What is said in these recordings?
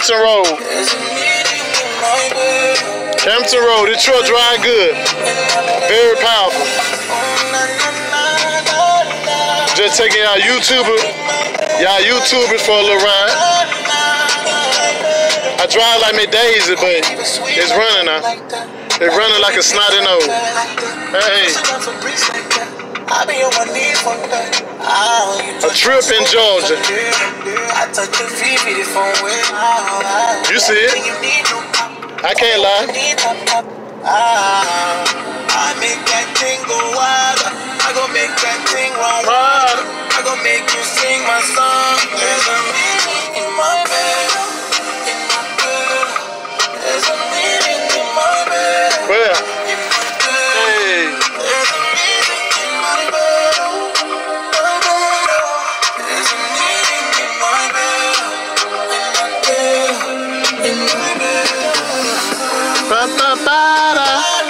Campton Road. Campton Road. This truck drive good. Very powerful. Just taking y'all YouTubers for a little ride. I drive like me Daisy, but it's running now. It's running like a snotty nose. Hey. A trip in Georgia. You see it? I can't lie. I make that thing go wild. I gon' make that thing run wild. I gon' make you sing my song. There's a meaning in my bed. There's a meaning in my bed. Where? Hey. There's a meaning in my bed. There's a meaning in my bed. In my bed. Ba ba ba da.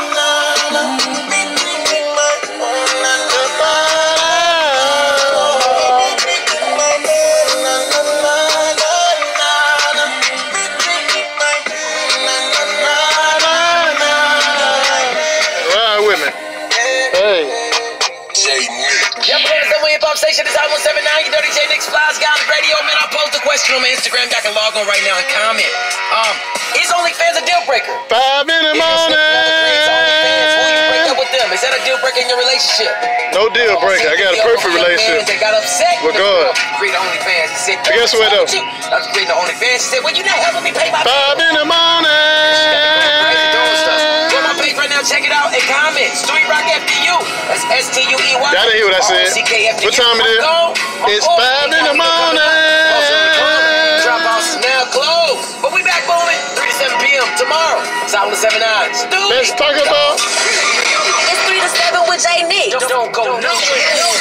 Station is 179. You dirty J Nick's Flies Guys Radio. Man, I posed a question on my Instagram. Y'all can log on right now and comment. Is OnlyFans a deal breaker? 5 in the morning. Will you break up with them? Is that a deal breaker in your relationship? No deal breaker. I got a perfect relationship. They got upset with God. Create OnlyFans. He said, guess what though? I was creating the OnlyFans. He said, well, you're not helping me pay my 5 in the morning. Go on my page right now. Check it out and comment. Street Rock FDU. That's STUEY. Y'all didn't hear what I said. What time it is? It's 5 in the morning. Drop offs now closed. But we back booming 3 to 7 p.m. tomorrow. It's out with 7 9. Let's talk about. It's 3 to 7 with J Nick. Don't go nowhere.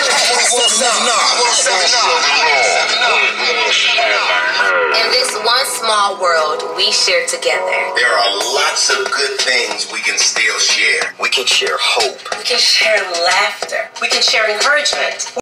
In this one small world we share together, there are lots of good things we can still share. We can share hope. we can share laughter, we can share encouragement.